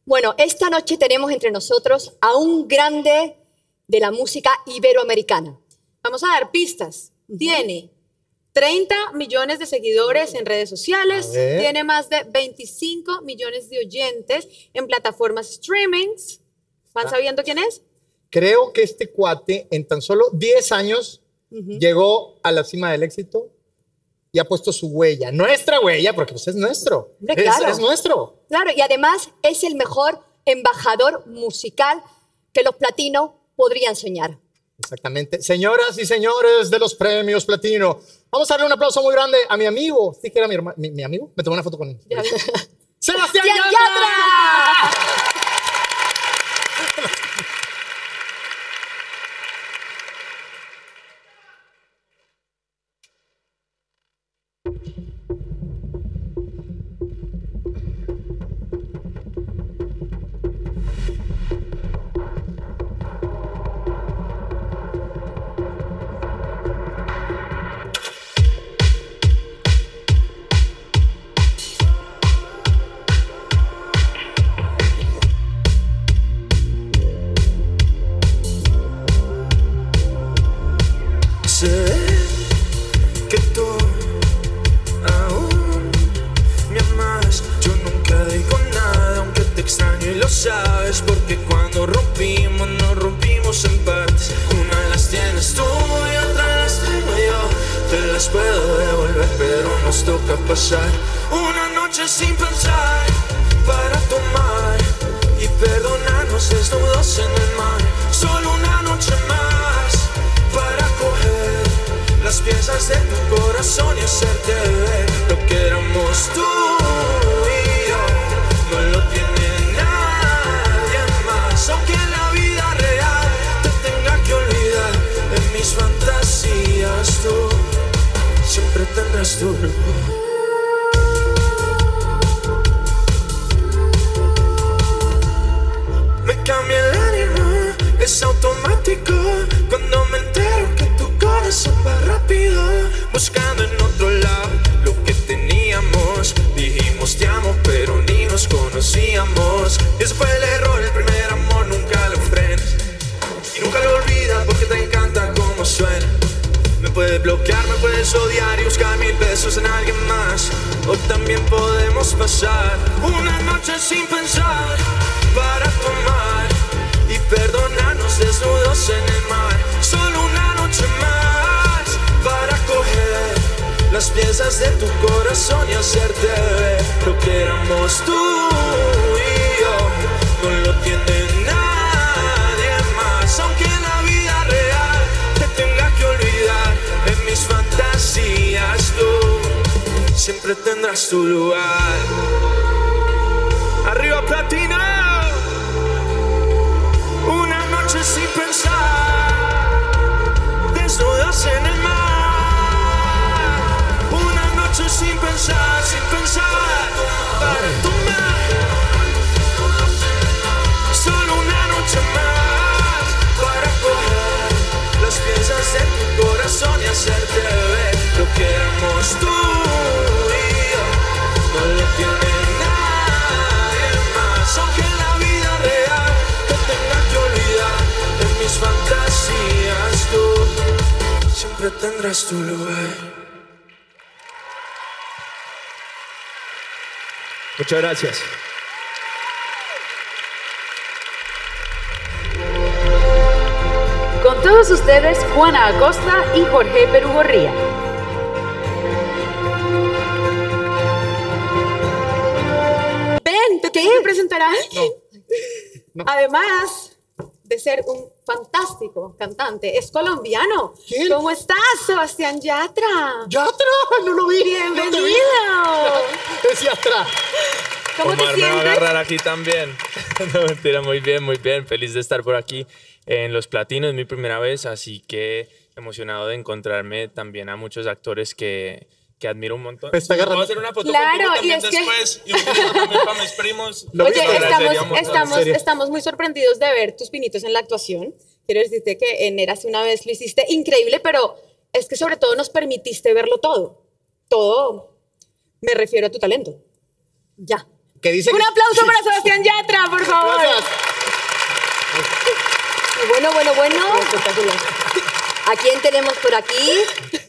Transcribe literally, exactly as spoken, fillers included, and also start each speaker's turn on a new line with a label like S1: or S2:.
S1: Bueno, esta noche tenemos entre nosotros a un grande de la música iberoamericana.
S2: Vamos a dar pistas. Uh-huh. Tiene treinta millones de seguidores en redes sociales, tiene más de veinticinco millones de oyentes en plataformas streamings. ¿Van ah. sabiendo quién es?
S3: Creo que este cuate en tan solo diez años uh-huh. llegó a la cima del éxito y ha puesto su huella. Nuestra huella, porque pues es nuestro.
S1: Hombre, claro.
S3: es, es nuestro.
S1: Claro, y además es el mejor embajador musical que los platinos podrían soñar.
S3: Exactamente. Señoras y señores de los premios Platino, vamos a darle un aplauso muy grande a mi amigo. ¿Sí que era mi, mi, mi amigo? Me tomé una foto con él. ¡Sebastián Yatra!
S4: Sabes, porque cuando rompimos, nos rompimos en partes. Una las tienes tú y otra las tengo yo. Te las puedo devolver, pero nos toca pasar una noche sin pensar para tomar y perdonarnos desnudos en el mar. Solo una noche más para coger las piezas de tu corazón y hacerte ver lo que éramos tú y yo. No lo tienes. Aunque en la vida real te tenga que olvidar, en mis fantasías tú siempre tendrás tu lugar. Me cambia el ánimo, es automático cuando me entero que tu corazón va rápido, buscando en otro lado lo que teníamos. Dijimos te amo, pero ni nos conocíamos. Y ese fue el error, el primer amor nunca lo frenes. Y nunca lo olvidas porque te encanta cómo suena. Me puedes bloquear, me puedes odiar y buscar mil besos en alguien más. O también podemos pasar una noche sin pensar para tomar y perdonarnos desnudos en el mar. Solo una noche más para coger las piezas de tu corazón y hacerte ver lo que éramos tú y yo. No lo tiene nadie más. Aunque en la vida real te tenga que olvidar, en mis fantasías tú siempre tendrás tu lugar. Arriba Platino. Una noche sin pensar, desnudos en el mar. Sin pensar, sin pensar, para tomar. Solo una noche más para coger las piezas de tu corazón y hacerte ver lo que éramos tú y yo. No lo tiene nadie más. Aunque en la vida real te tenga que olvidar, en mis fantasías tú siempre tendrás tu lugar.
S5: Muchas gracias.
S6: Con todos ustedes, Juana Acosta y Jorge Perugorría.
S2: Ven, te tengo que presentar a alguien.
S3: No. No.
S2: Además de ser un fantástico cantante, es colombiano.
S3: ¿Quién?
S2: ¿Cómo estás, Sebastián Yatra?
S3: ¡Yatra! No lo vi.
S2: Bienvenido.
S3: No es Yatra.
S2: ¿Cómo
S5: Omar,
S2: te sientes?
S5: me va a agarrar aquí también. No, mentira, muy bien, muy bien. Feliz de estar por aquí en Los Platinos. Es mi primera vez, así que emocionado de encontrarme también a muchos actores que, que admiro un montón.
S3: Me está agarrando.
S5: Puedo hacer una foto
S2: Claro,
S5: contigo también
S2: y es que-
S5: después. Y un video también para mis primos.
S3: Lo
S2: Oye,
S3: vi.
S5: Lo agradecería un
S2: estamos,
S5: montón.
S2: estamos,
S3: ¿En serio?
S2: estamos muy sorprendidos de ver tus pinitos en la actuación. Quiero decirte que en Érase una vez lo hiciste increíble, pero es que sobre todo nos permitiste verlo todo. Todo, me refiero a tu talento. Ya.
S3: Que dice
S2: Un
S3: que-
S2: aplauso para Sebastián Yatra, por
S1: Bueno, bueno, bueno.
S2: Espectacular.
S1: ¿A quién tenemos por aquí?